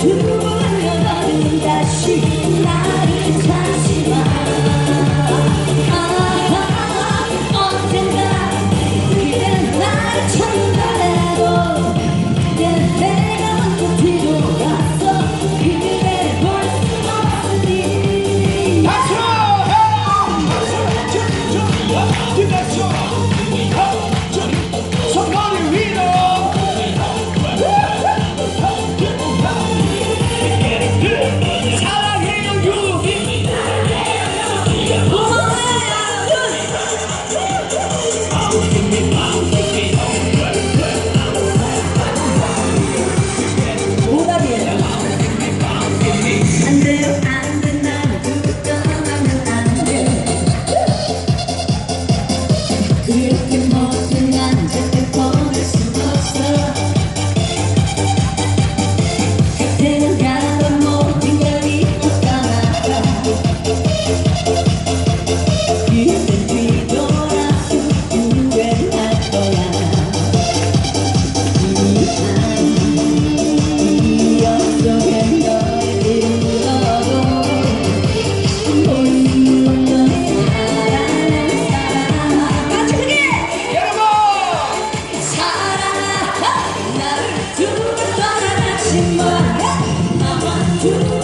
두려워는 다시 나를 찾지 마. 언젠가 그대 나를 찾는다고 내가 먼저 뒤돌아서 그대를 볼 수 없으니. 그렇게 모든 난 절대 보낼 수 없어. 그때는 가던 모든 걸 잊었잖아. 그땐 뒤돌아서 후회할 거야. 기억 속에 너를 불러도 모르는 너의 사랑은 사랑. 같이 크게! 여러분! 사랑아 나를 두고 떠나지 마. 나만 두고